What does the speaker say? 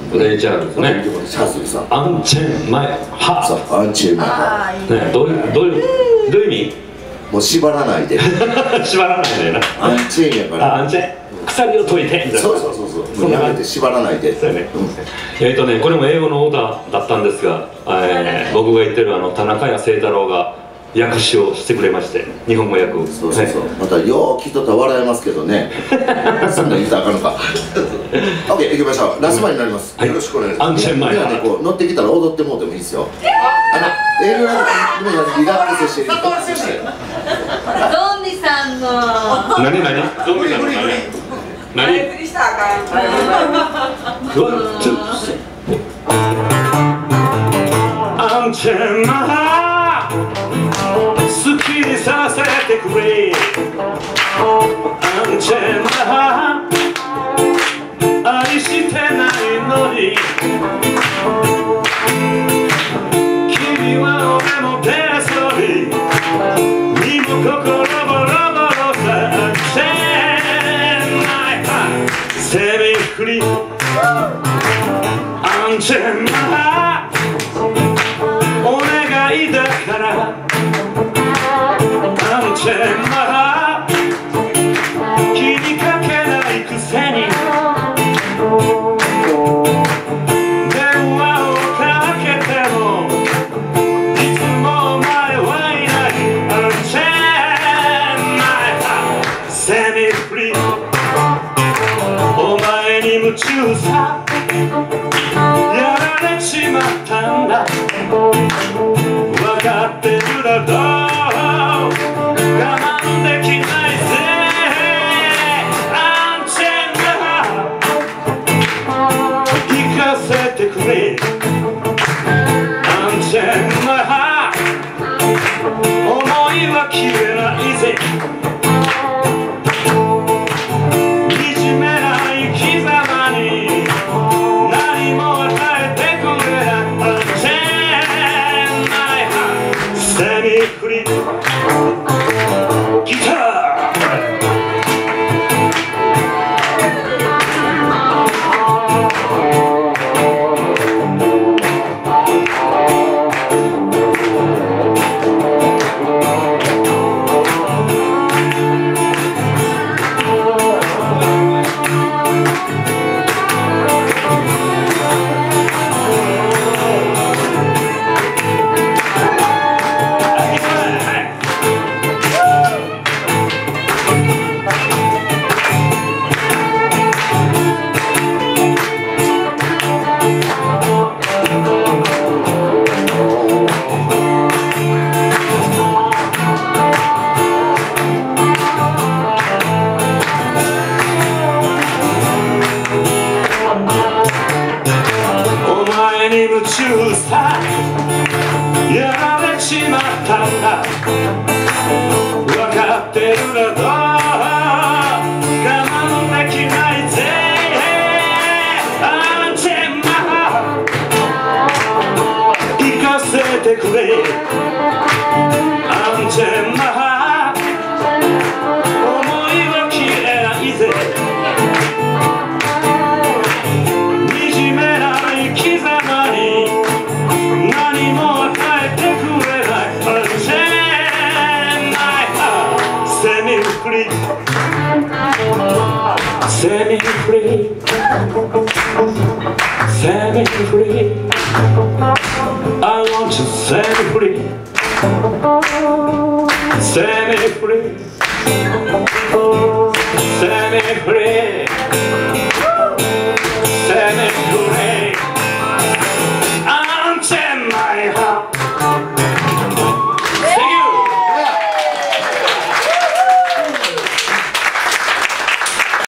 レイ・チャールズね。 シャズルさん。 アンチェンマイハ。 そう、アンチェンマイハ。 ね、どういう意味？ もう縛らないで。 縛らないでな。 アンチェンやから。 アンチェン。鎖を解いてみたいな。 そう。もうやめて縛らないで。 そうね。これも英語の歌だったんですが、僕が言ってる田中屋清太郎が訳詞をしてくれまして、日本語訳。 そう。またよう聞いとったら笑えますけどね。そんなん言ったらあかんのか。オッケー、行きましょう。ラストマンになります。よろしくお願いします。 アンチェンマイ。 ではね、こう乗ってきたら踊ってもうてもいいですよ。英語はリラックスしてリラックスして。 ゾンビさんの。 何？ゾンビさんの何？ びっくりしたあかん。 アンチェンマイ好きにさせてくれ。アンチェンマイ愛してないのに。君は俺の手遊び身も心もロボロさ。アンチェンマイ攻め振りアンチェンマイお願いだからアンチェンマイ気にかけないくせに電話をかけてもいつもお前はいないアンチェンマイ攻め振りお前に夢中さやられちまったんだ分かってるだろう我慢できないぜアンチェンマイ行かせてくれアンチェンマイ思いは消えないぜギター夢中さやられちまったんだ分かってるだろ我慢できないぜアンチェンマイ行かせてくれアンチェンマイ思いは消えないぜ惨めない生き様何も与えてくれないアンチェンマイセミフリーセミフリーセミフリー I want to set me free set me free set me free